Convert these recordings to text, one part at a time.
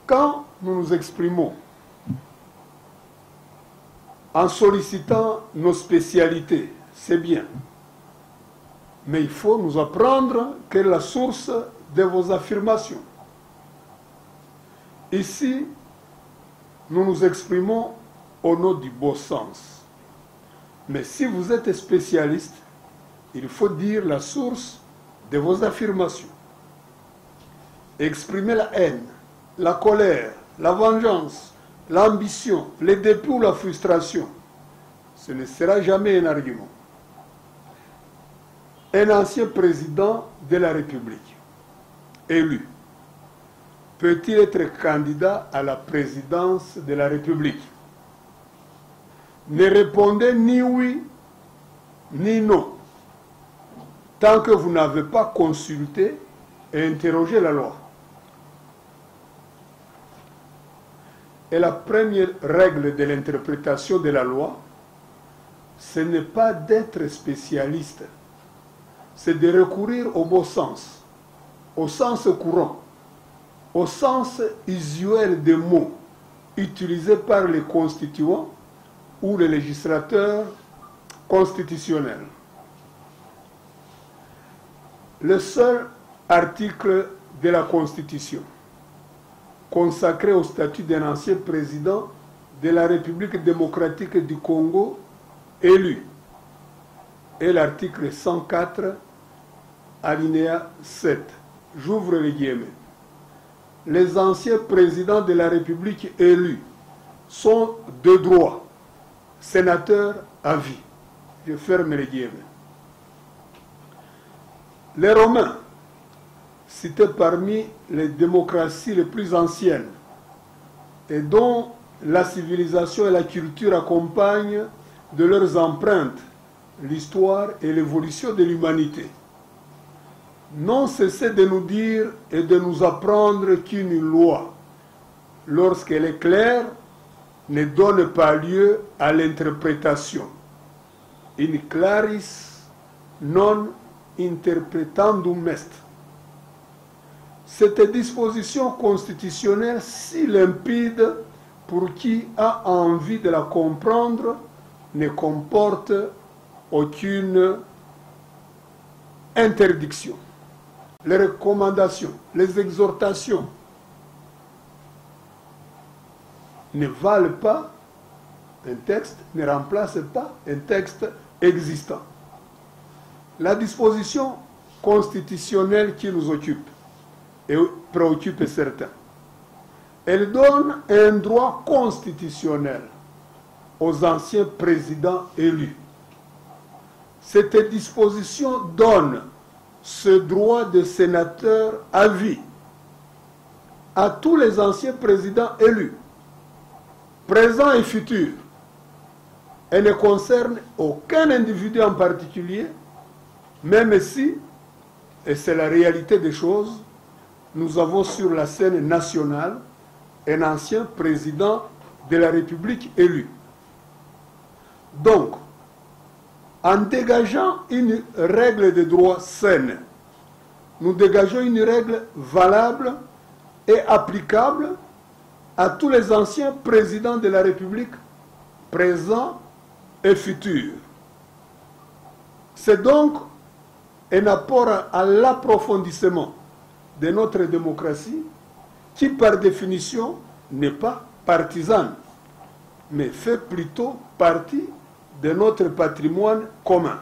quand nous nous exprimons en sollicitant nos spécialités, c'est bien. Mais il faut nous apprendre quelle est la source de vos affirmations. Ici, nous nous exprimons au nom du bon sens. Mais si vous êtes spécialiste, il faut dire la source de vos affirmations. Exprimer la haine, la colère, la vengeance, l'ambition, le dépit ou la frustration, ce ne sera jamais un argument. Un ancien président de la République, élu, peut-il être candidat à la présidence de la République? Ne répondez ni oui, ni non, tant que vous n'avez pas consulté et interrogé la loi. Et la première règle de l'interprétation de la loi, ce n'est pas d'être spécialiste, c'est de recourir au bon sens, au sens courant, au sens usuel des mots utilisés par les constituants ou les législateurs constitutionnels. Le seul article de la Constitution consacré au statut d'un ancien président de la République démocratique du Congo élu est l'article 104, alinéa 7. J'ouvre les guillemets. Les anciens présidents de la République élus sont de droit sénateurs à vie. Je ferme les guillemets. Les Romains, cités parmi les démocraties les plus anciennes et dont la civilisation et la culture accompagnent de leurs empreintes l'histoire et l'évolution de l'humanité, n'ont cessé de nous dire et de nous apprendre qu'une loi, lorsqu'elle est claire, ne donne pas lieu à l'interprétation. In claris non interpretandum est. Cette disposition constitutionnelle si limpide pour qui a envie de la comprendre ne comporte aucune interdiction. Les recommandations, les exhortations ne valent pas un texte, ne remplacent pas un texte existant. La disposition constitutionnelle qui nous occupe et préoccupe certains, elle donne un droit constitutionnel aux anciens présidents élus. Cette disposition donne ce droit de sénateur à vie à tous les anciens présidents élus, présents et futurs. Elle ne concerne aucun individu en particulier, même si, et c'est la réalité des choses, nous avons sur la scène nationale un ancien président de la République élu. Donc, en dégageant une règle de droit saine, nous dégageons une règle valable et applicable à tous les anciens présidents de la République, présents et futurs. C'est donc un apport à l'approfondissement de notre démocratie qui, par définition, n'est pas partisane, mais fait plutôt partie de notre patrimoine commun.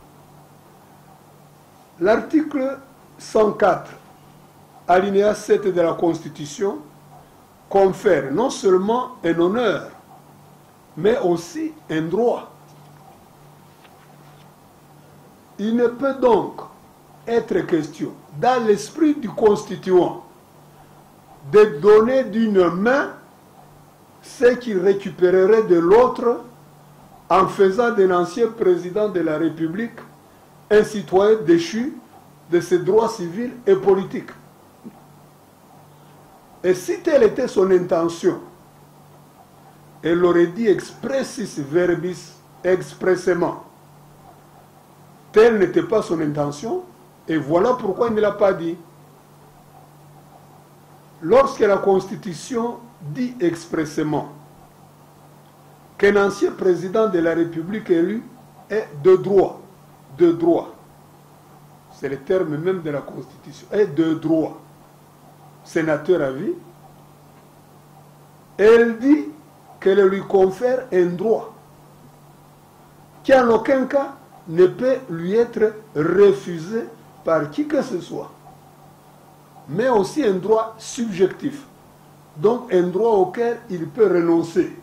L'article 104, alinéa 7 de la Constitution, confère non seulement un honneur, mais aussi un droit. Il ne peut donc être question, dans l'esprit du constituant, de donner d'une main ce qu'il récupérerait de l'autre en faisant d'un ancien président de la République un citoyen déchu de ses droits civils et politiques. Et si telle était son intention, elle l'aurait dit expressis verbis, expressément. Telle n'était pas son intention, et voilà pourquoi il ne l'a pas dit. lorsque la Constitution dit expressément qu'un ancien président de la République élu est de droit, c'est le terme même de la Constitution, est de droit, sénateur à vie, elle dit qu'elle lui confère un droit qui en aucun cas ne peut lui être refusé par qui que ce soit, mais aussi un droit subjectif, donc un droit auquel il peut renoncer.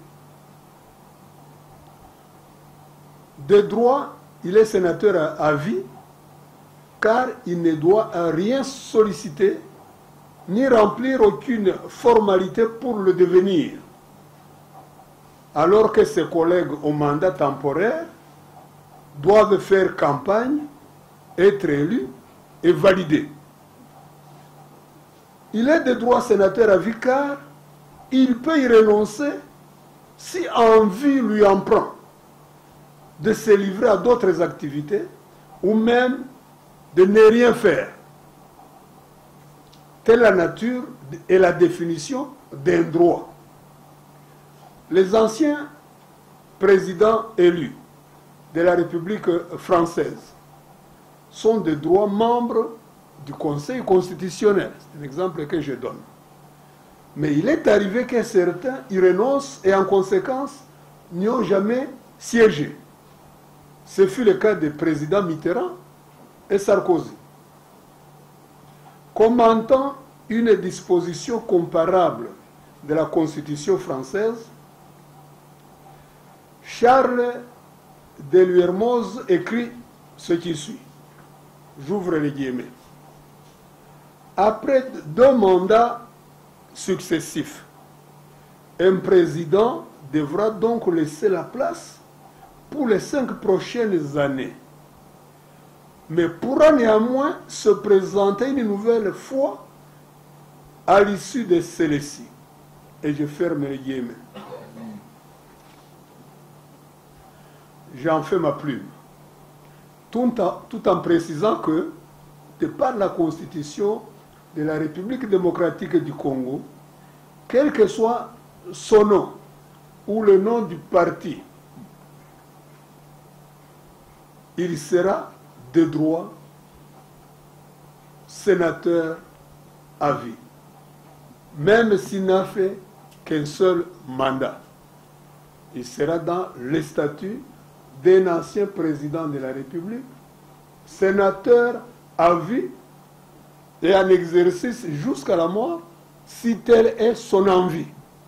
De droit, il est sénateur à vie, car il ne doit rien solliciter, ni remplir aucune formalité pour le devenir, alors que ses collègues au mandat temporaire doivent faire campagne, être élus et validés. Il est de droit sénateur à vie car il peut y renoncer si envie lui en prend de se livrer à d'autres activités ou même de ne rien faire. Telle la nature et la définition d'un droit. Les anciens présidents élus de la République française sont de droit membres du Conseil constitutionnel. C'est un exemple que je donne. Mais il est arrivé que certains y renoncent et en conséquence n'y ont jamais siégé. Ce fut le cas des présidents Mitterrand et Sarkozy. Commentant une disposition comparable de la Constitution française, Charles de Luyermoz écrit ce qui suit. J'ouvre les guillemets. Après 2 mandats successifs, un président devra donc laisser la place pour les 5 prochaines années, mais pourra néanmoins se présenter une nouvelle fois à l'issue de celle-ci. Et je ferme les guillemets. J'en fais ma plume, tout en précisant que, de par la Constitution de la République démocratique du Congo, quel que soit son nom ou le nom du parti, il sera de droit sénateur à vie, même s'il n'a fait qu'un seul mandat. Il sera dans les statuts d'un ancien président de la République, sénateur à vie et en exercice jusqu'à la mort, si telle est son envie.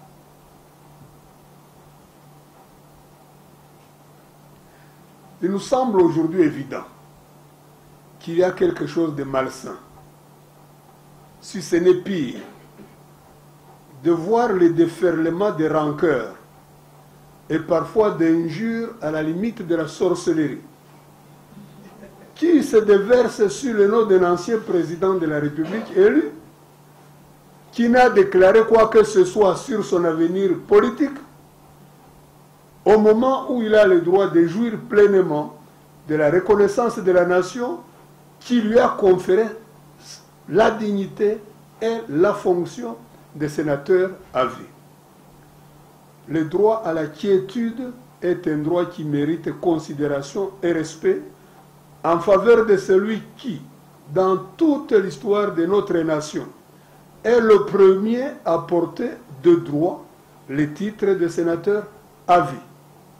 Il nous semble aujourd'hui évident qu'il y a quelque chose de malsain, si ce n'est pire, de voir le déferlement des rancœurs et parfois d'injures à la limite de la sorcellerie, qui se déverse sur le nom d'un ancien président de la République élu, qui n'a déclaré quoi que ce soit sur son avenir politique, au moment où il a le droit de jouir pleinement de la reconnaissance de la nation qui lui a conféré la dignité et la fonction de sénateur à vie. Le droit à la quiétude est un droit qui mérite considération et respect en faveur de celui qui, dans toute l'histoire de notre nation, est le premier à porter de droit le titre de sénateur à vie.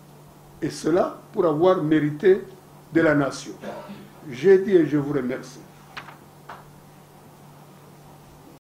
Et cela pour avoir mérité de la nation. J'ai dit et je vous remercie.